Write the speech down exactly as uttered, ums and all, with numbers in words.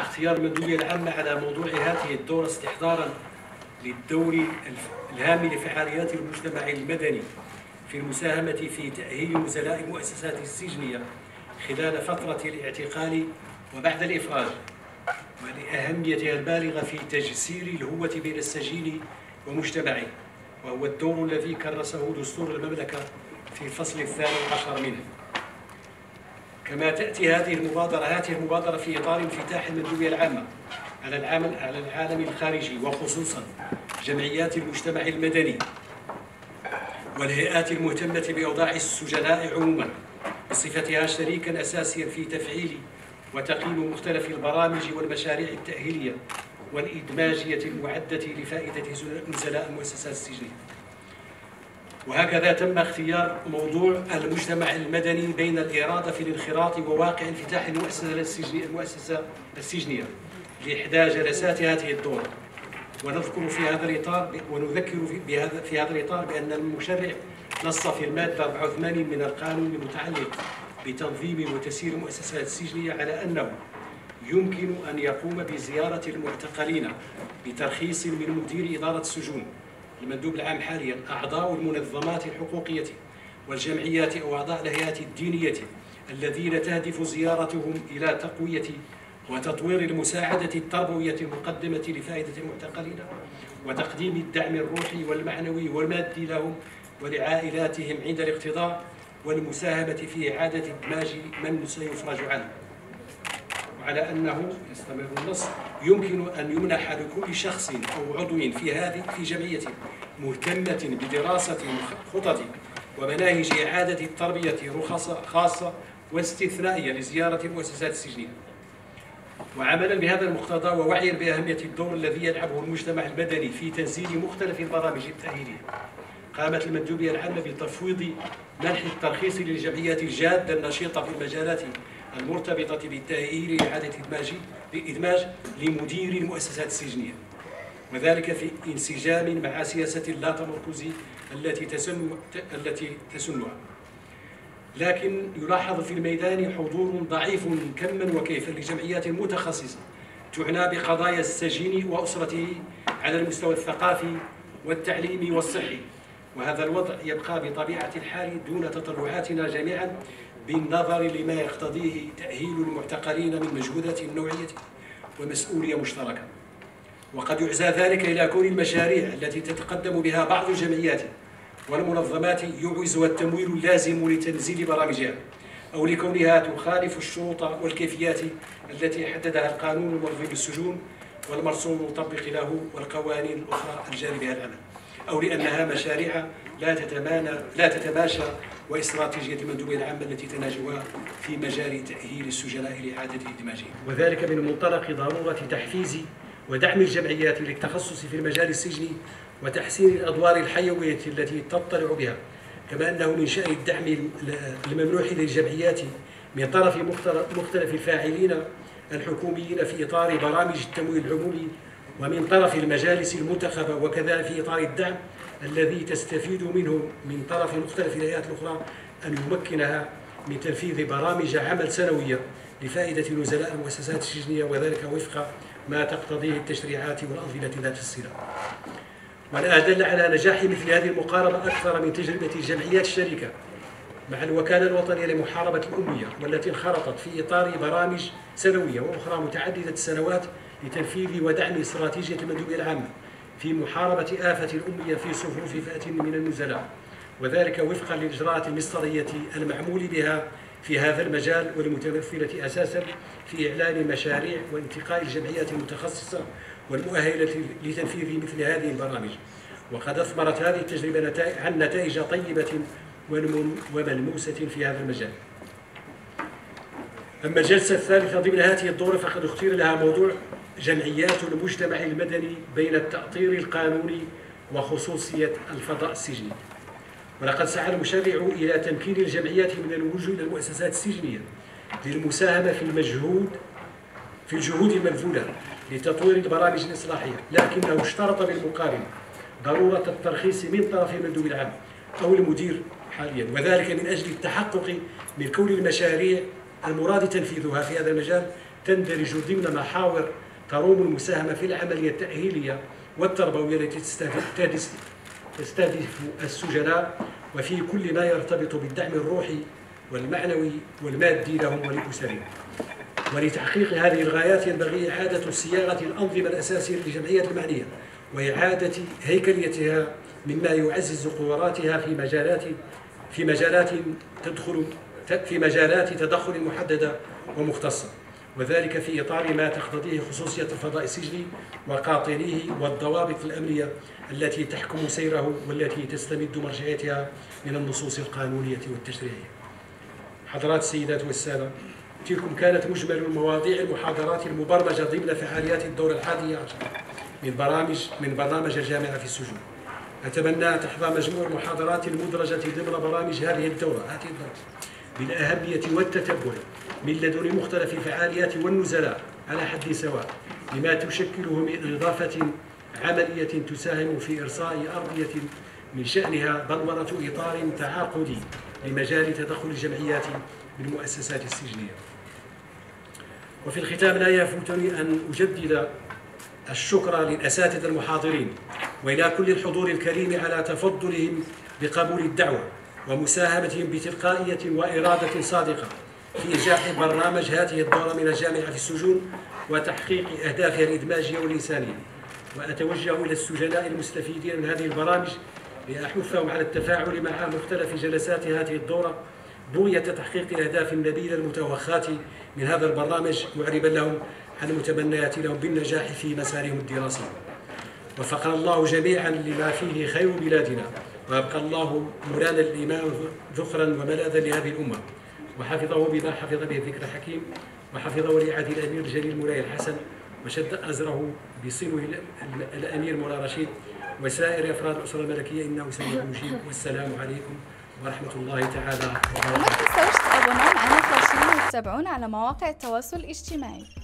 اختيار المندوبية العامة على موضوع هذه الدورة استحضارا للدور الهام لفعاليات المجتمع المدني في المساهمة في تأهيل نزلاء المؤسسات السجنية خلال فترة الاعتقال وبعد الإفراج، ولأهميتها البالغة في تجسير الهوة بين السجين ومجتمعه، وهو الدور الذي كرسه دستور المملكة في الفصل الثاني عشر منه. كما تأتي هذه المبادرة هذه المبادرة في إطار انفتاح المندوبية العامة على العالم على العالم الخارجي، وخصوصا جمعيات المجتمع المدني والهيئات المهتمة بأوضاع السجناء عموما، بصفتها شريكا أساسيا في تفعيل وتقييم مختلف البرامج والمشاريع التأهيلية والإدماجية المعدة لفائدة نزلاء المؤسسات السجنية. وهكذا تم اختيار موضوع المجتمع المدني بين الإرادة في الانخراط وواقع انفتاح المؤسسة السجنية, المؤسسة السجنية لإحدى جلسات هذه الدورة. ونذكر في هذا الإطار ونذكر في, بهذا في هذا الإطار بأن المشرع نص في المادة أربعة وثمانين من القانون المتعلق بتنظيم وتسيير المؤسسات السجنية على أنه يمكن أن يقوم بزيارة المعتقلين بترخيص من مدير إدارة السجون المندوب العام حاليا أعضاء المنظمات الحقوقية والجمعيات أو أعضاء الهيئات الدينية الذين تهدف زيارتهم إلى تقوية وتطوير المساعدة التربوية المقدمة لفائدة المعتقلين وتقديم الدعم الروحي والمعنوي والمادي لهم ولعائلاتهم عند الاقتضاء، والمساهمة في إعادة إدماج من سيفرج عنه. وعلى أنه يستمر النص يمكن أن يمنح لكل شخص أو عضو في هذه في جمعية مهتمة بدراسة خطط ومناهج إعادة التربية رخص خاصة واستثنائية لزيارة المؤسسات السجنية. وعملا بهذا المقتضى ووعيا بأهمية الدور الذي يلعبه المجتمع المدني في تنزيل مختلف البرامج التأهيلية، قامت المندوبية العامة بتفويض منح الترخيص للجمعيات الجادة النشيطة في المجالات المرتبطة بالتأهيل لإعادة إدماج الإدماج لمدير المؤسسات السجنية، وذلك في انسجام مع سياسة اللا تمركز التي تسن التي تسنها. لكن يلاحظ في الميدان حضور ضعيف كما وكيفا لجمعيات متخصصة تعنى بقضايا السجين وأسرته على المستوى الثقافي والتعليمي والصحي، وهذا الوضع يبقى بطبيعة الحال دون تطلعاتنا جميعا بالنظر لما يقتضيه تأهيل المعتقلين من مجهودات نوعية ومسؤولية مشتركة. وقد يعزى ذلك إلى كون المشاريع التي تتقدم بها بعض الجمعيات والمنظمات يعوزها التمويل اللازم لتنزيل برامجها، أو لكونها تخالف الشروط والكيفيات التي حددها القانون المنظم للسجون والمرسوم المطبق له والقوانين الأخرى الجاري بها العمل، أو لأنها مشاريع لا تتمانى لا تتماشى واستراتيجية المندوبية العامة التي تناجها في مجال تأهيل السجناء لإعادة إدماجهم، وذلك من منطلق ضرورة تحفيز ودعم الجمعيات للتخصص في المجال السجني وتحسين الأدوار الحيوية التي تطلع بها، كما أنه من شأن الدعم الممنوح للجمعيات من طرف مختلف الفاعلين الحكوميين في إطار برامج التمويل العمومي ومن طرف المجالس المنتخبة، وكذا في إطار الدعم الذي تستفيد منه من طرف مختلف الهيئات الأخرى أن يمكنها من تنفيذ برامج عمل سنوية لفائدة نزلاء المؤسسات السجنية، وذلك وفق ما تقتضيه التشريعات والأنظمة ذات الصلة. ولا أدل على نجاح مثل هذه المقاربة أكثر من تجربة الجمعيات الشريكة مع الوكالة الوطنية لمحاربة الأمية، والتي انخرطت في إطار برامج سنوية وأخرى متعددة السنوات لتنفيذ ودعم استراتيجية المندوبية العامة في محاربة آفة الأمية في صفوف فئة من النزلاء، وذلك وفقا للإجراءات المصدرية المعمول بها في هذا المجال، والمتمثلة أساسا في إعلان مشاريع وانتقاء الجمعيات المتخصصة والمؤهلة لتنفيذ مثل هذه البرامج. وقد أثمرت هذه التجربة عن نتائج طيبة وملموسة في هذا المجال. أما الجلسة الثالثة ضمن هذه الدورة فقد اختير لها موضوع جمعيات المجتمع المدني بين التأطير القانوني وخصوصية الفضاء السجني. ولقد سعى المشرع إلى تمكين الجمعيات من الوجود إلى المؤسسات السجنية للمساهمة في المجهود في الجهود المبذولة لتطوير البرامج الإصلاحية، لكنه اشترط بالمقارنة ضرورة الترخيص من طرف المندوب العام أو المدير حاليا، وذلك من أجل التحقق من كون المشاريع المراد تنفيذها في هذا المجال تندرج ضمن محاور تروم المساهمة في العملية التأهيلية والتربوية التي تستهدف السجناء، وفي كل ما يرتبط بالدعم الروحي والمعنوي والمادي لهم ولأسرهم. ولتحقيق هذه الغايات ينبغي إعادة صياغة الأنظمة الأساسية للجمعيات المعنية وإعادة هيكليتها مما يعزز قدراتها في مجالات في مجالات تدخل في مجالات تدخل محددة ومختصة، وذلك في إطار ما تقتضيه خصوصية الفضاء السجني وقاطنيه والضوابط الأمنية التي تحكم سيره والتي تستمد مرجعيتها من النصوص القانونية والتشريعية. حضرات السيدات والسادة، تلكم كانت مجمل المواضيع المحاضرات المبرمجة ضمن فعاليات الدورة الحادية عشر من برامج من برنامج الجامعة في السجون. أتمنى أن تحظى مجموع المحاضرات المدرجة ضمن برامج هذه الدورة هذه الدورة بالأهمية والتتبع من لدن مختلف الفعاليات والنزلاء على حد سواء، بما تشكله من إضافة عملية تساهم في إرساء أرضية من شأنها بلورة إطار تعاقدي لمجال تدخل الجمعيات بالمؤسسات السجنية. وفي الختام لا يفوتني أن أجدد الشكر للأساتذة المحاضرين وإلى كل الحضور الكريم على تفضلهم بقبول الدعوة ومساهمتهم بتلقائية وإرادة صادقة في إنجاح برنامج هذه الدورة من الجامعة في السجون وتحقيق أهدافها الإدماجية والإنسانية. وأتوجه إلى السجناء المستفيدين من هذه البرامج لأحثهم على التفاعل مع مختلف جلسات هذه الدورة بغية تحقيق الأهداف النبيلة المتوخاة من هذا البرنامج، معربا لهم عن متمنيات لهم بالنجاح في مسارهم الدراسي. وفقنا الله جميعا لما فيه خير بلادنا، وأبقى الله مولانا الإمام ذخرا وملاذا لهذه الأمة، وحفظه بما حفظ به الذكر الحكيم، وحفظ ولي عهد الأمير الجليل مولاي الحسن، وشد أزره بصنوه الأمير مولاي رشيد وسائر أفراد الأسرة الملكية، إنه سميع مجيب. والسلام عليكم ورحمة الله تعالى وبركاته. وما تنسوش تابونون على فاشين وتتابعونا على مواقع التواصل الاجتماعي.